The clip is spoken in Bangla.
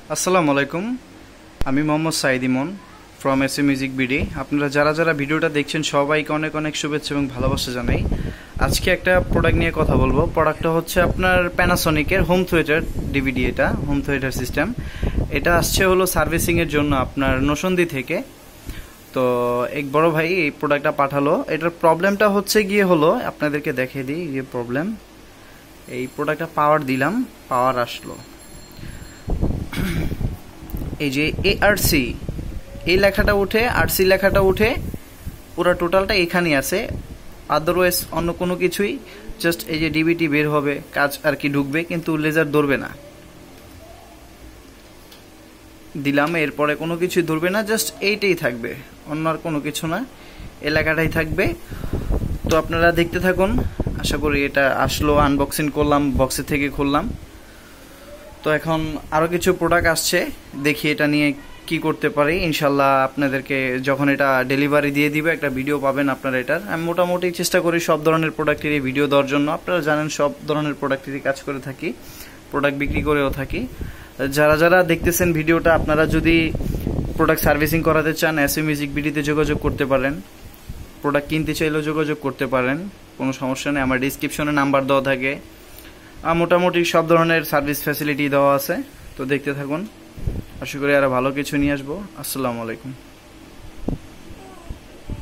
আসসালামু আলাইকুম। আমি Mohammad Saeed Emon from SA music BD. আপনারা যারা যারা ভিডিওটা দেখছেন সবাইকে অনেক অনেক শুভেচ্ছা এবং ভালোবাসা জানাই। আজকে একটা প্রোডাক্ট নিয়ে কথা বলবো। প্রোডাক্টটা হচ্ছে আপনার প্যানাসোনিকের হোম থিয়েটার ডিভিডি। এটা হোম থিয়েটার সিস্টেম। এটা আসছে হলো সার্ভিসিংয়ের জন্য আপনার নসন্দি থেকে। তো এক বড় ভাই এই প্রোডাক্টটা পাঠালো। এটার প্রবলেমটা হচ্ছে গিয়ে হলো, আপনাদেরকে দেখিয়ে দিই যে প্রবলেম। এই প্রোডাক্টটা পাওয়ার দিলাম, পাওয়ার আসলো। এই যে ARC এই লেখাটা উঠে, আরসি লেখাটা উঠে, পুরো টোটালটা এখানেই আছে। আদারওয়াইজ অন্য কোনো কিছুই, জাস্ট এই যে ডিবিটি বের হবে, কাজ আর কি ঢুকবে, কিন্তু লেজার ধরবে না। দিলাম, এরপরে কোনো কিছুই ধরবে না, জাস্ট এইটাই থাকবে, অন্য আর কোনো কিছু না, এই লেখাটাই থাকবে। তো আপনারা দেখতে থাকুন। আশা করি এটা আসলো, আনবক্সিং করলাম, বক্সের থেকে খুললাম। তো এখন আরও কিছু প্রোডাক্ট আসছে, দেখি এটা নিয়ে কি করতে পারি। ইনশাল্লাহ আপনাদেরকে যখন এটা ডেলিভারি দিয়ে দিবে একটা ভিডিও পাবেন আপনারা এটার। আমি মোটামুটি চেষ্টা করি সব ধরনের প্রোডাক্টেরই ভিডিও দেওয়ার জন্য। আপনারা জানেন সব ধরনের প্রোডাক্টেরই কাজ করে থাকি, প্রোডাক্ট বিক্রি করেও থাকি। যারা যারা দেখতেছেন ভিডিওটা, আপনারা যদি প্রোডাক্ট সার্ভিসিং করাতে চান এসএ মিউজিক বিডিতে যোগাযোগ করতে পারেন। প্রোডাক্ট কিনতে চাইলেও যোগাযোগ করতে পারেন, কোনো সমস্যা নেই। আমার ডিসক্রিপশনে নাম্বার দেওয়া থাকে। মোটামুটি সব ধরনের সার্ভিস ফ্যাসিলিটি দেওয়া আছে। তো দেখতে থাকুন, আশা করি আরো ভালো কিছু নিয়ে আসবো। আসসালামু আলাইকুম।